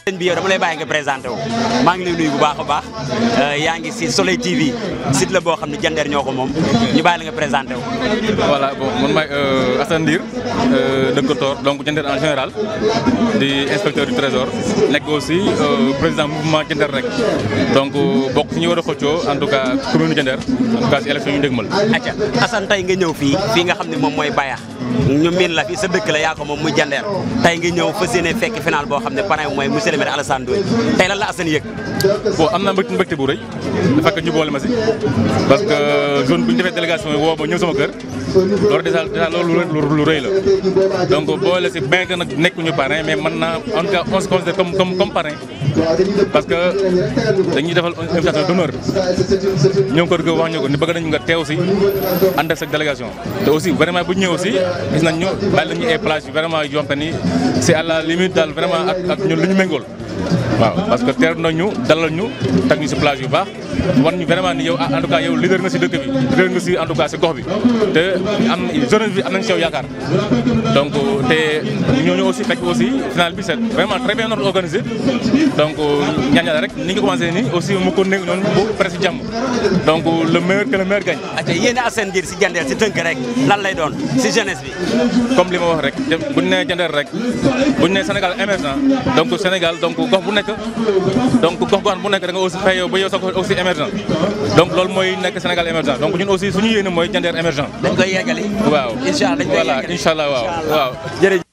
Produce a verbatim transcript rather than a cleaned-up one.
sëñ bi yow dama lay bàyyi nga présenté wu maa ngi lay nuyu bu baax a baax yaa ngi si Soleil T V site la boo xam ne Diender ñoo ko moom ñu bàyyi la nga présenté wu. voilà bon man maay Assane Ndir dëkk Tor donc Diender en général di inspecteur du trésor nekk aussi président mouvement Diender rek donc bokk ci ñu war a xëccoo en tout cas commune Diender en tout cas si élection yu ñu dégmal. acca Assane tey nga ñëw fii fii nga xam ne moom mooy Bayax ñu miin la fi sa dëkk la yaa ko moom muy Diender tey nga ñëw fas yéene fekk final boo xam ne parrain mooy monsieur le maire Alassane Ndoye tey lan la Assane yëg. bon am naa mbégte mbégte bu rëy dafa fekk ñu boole ma si parce que zone bu ñu defee délégation yi woo ma ñëw sama kër loolu déjà déjà loolu lu rëy la donc boole si bien que nag nekkuñu parrain mais mën naa en tout cas on se considère comme comme comme parrain parce que dañuy defal invitation d'honneur ñoo ngi ko wax ñu ko ni bëgg nañu nga teew si ànd ak sa délégation te aussi vraiment bu ñu ñëw aussi gis nañ ñu bàyyi nañu ay plage yi vraiment yoo xam ni c'est à la limite daal vraiment ak ak ñun lu ñu méngool waaw parce que teer nañu dalal ñu teg ñu si plage yu baax war ñu vraiment ni yow en tout cas yow leader nga si dëkk bi leader nga si en tout cas si gox bi te am jeunesse bi am nañ si yow yaakaar donc te ñooñu aussi fekk aussi final bi c'est vraiment très bien organisé donc ñaan yàlla rek ni nga commencé nii aussi mu ko nekk noonu bu presque jàmm donc le meilleur que le meilleur gagne. acca yéen a Assane Ndir si Diender si tënk rek lan lay doon si jeunesse bi. comme li ma wax rek bu ñu nee Diender rek bu ñu nee Sénégal émergent donc Sénégal donc gox bu nekk donc gox goxaan bu nekk da nga aussi fay yow ba yow sax aussi émergent donc loolu mooy nekk Sénégal émergent donc ñun aussi suñu yéene mooy Diender émergent. dañ koy yeggali. waaw incha allah dañ koy yeggali voilà incha allah waaw waaw. jërëjëf.